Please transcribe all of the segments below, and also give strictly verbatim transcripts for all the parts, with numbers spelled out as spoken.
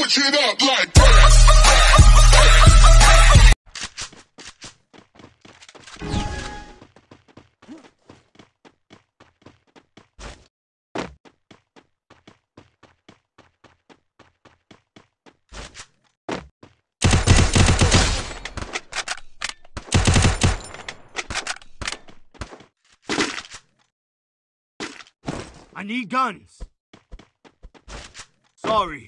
switch it up like that. I need guns. Sorry.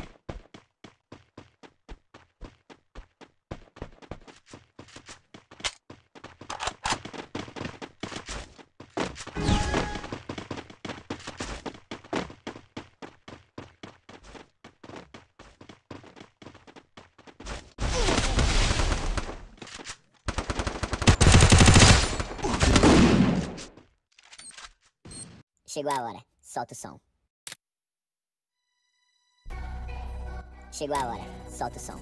Chegou a hora, solta o som. Chegou a hora, solta o som.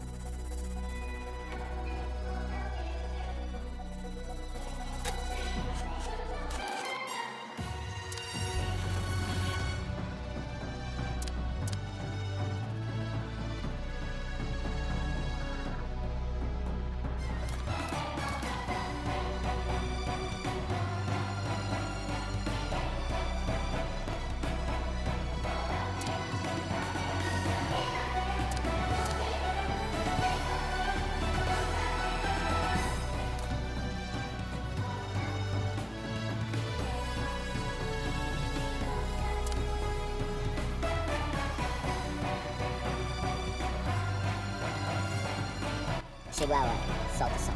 Chegou a hora, solta o som.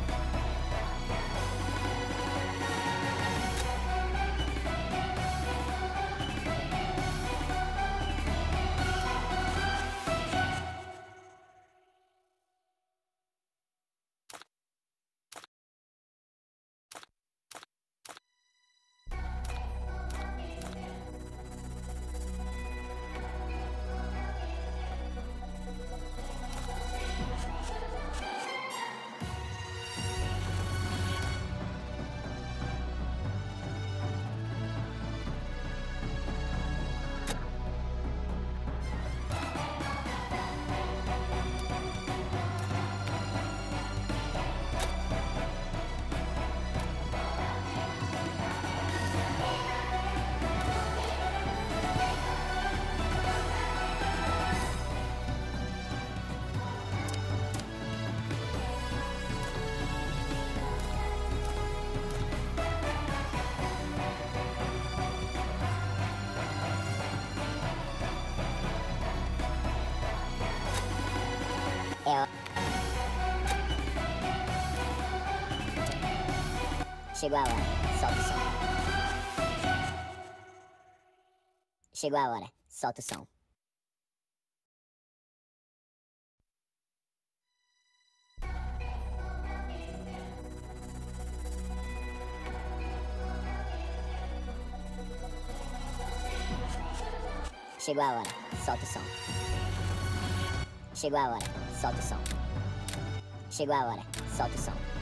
É. Chegou a hora, solta o som. Chegou a hora, solta o som. Chegou a hora, solta o som. Chegou a hora, solta o som. Chegou a hora, solta o som.